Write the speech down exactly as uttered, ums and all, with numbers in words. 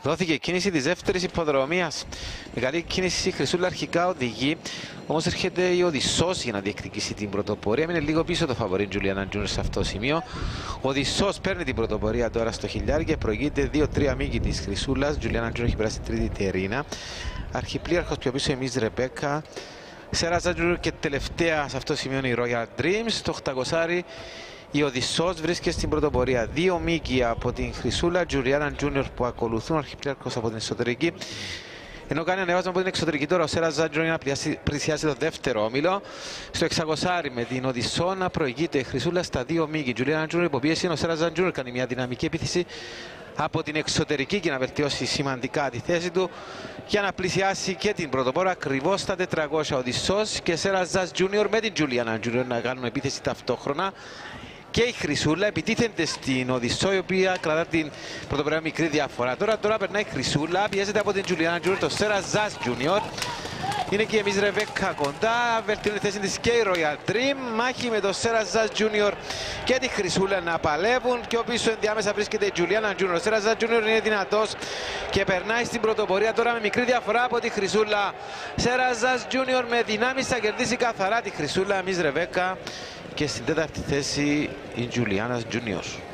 Δόθηκε η κίνηση της δεύτερης υποδρομίας. Με καλή κίνηση η Χρυσούλα αρχικά οδηγεί. Όμως έρχεται η Οδυσσός για να διεκδικήσει την πρωτοπορία. Μείνε λίγο πίσω το φαβορί Τζουλιάνα Τζούνιορ σε αυτό το σημείο. Ο Οδυσσός παίρνει την πρωτοπορία τώρα στο χιλιάρι και προηγείται δύο τρία μήκη της Χρυσούλας. Τζουλιάνα Τζούνιορ έχει περάσει τρίτη Τερίνα. Αρχιπλήρχος πιο πίσω εμείς Ρεμπέκα. Σέραζα Τζούνιορ και τελευταία σε αυτό το σημείο η Royal Dreams. Το οκτακόσια η Οδυσσός βρίσκεται στην πρωτοπορία. Δύο μήκη από την Χρυσούλα, Τζουλιάνα Τζούνιορ που ακολουθούν, Αρχιπλήρχος από την εσωτερική. Ενώ κάνει ανεβάσμα από την εξωτερική τώρα ο Σέραζα Τζούνιορ να πλησιάσει το δεύτερο όμιλο. Στο εξακόσια με την Οδυσσό να προηγείται η Χρυσούλα στα δύο μήκη. Τζουλιάνα Τζούνιορ υποπίεση, ο Σέραζα Τζούνιορ κάνει μια δυναμική επίθεση από την εξωτερική και να βελτιώσει σημαντικά τη θέση του για να πλησιάσει και την πρωτοπόρα ακριβώς στα τετρακόσια. Οδυσσός και Σέραζα Τζούνιορ με την Τζουλιάνα Τζούνιορ να κάνουν επίθεση ταυτόχρονα. Και η Χρυσούλα επιτίθενται στην Οδυσσό, η οποία κρατά την πρωτοπορία μικρή διαφορά. Τώρα, τώρα περνάει η Χρυσούλα, πιέζεται από την Τζουλιάνα Τζούνιορ, το Σέραζα Τζούνιορ. Είναι και εμείς Ρεβέκα κοντά, βελτιώνει τη θέση της και η Royal Dream. Μάχη με το Σέραζα Τζούνιορ και τη Χρυσούλα να παλεύουν. Και ο πίσω ενδιάμεσα βρίσκεται η Τζουλιάνα Τζούνιορ. Ο Σέραζα Τζούνιορ είναι δυνατός και περνάει στην πρωτοπορία τώρα με μικρή διαφορά από τη Χρυσούλα. Σέραζα Τζούνιορ με δυνάμεις θα κερδίσει καθαρά τη Χρυσούλα, εμείς Ρεβέκα. Και στην τέταρτη θέση η Τζουλιάνα Τζούνιορ.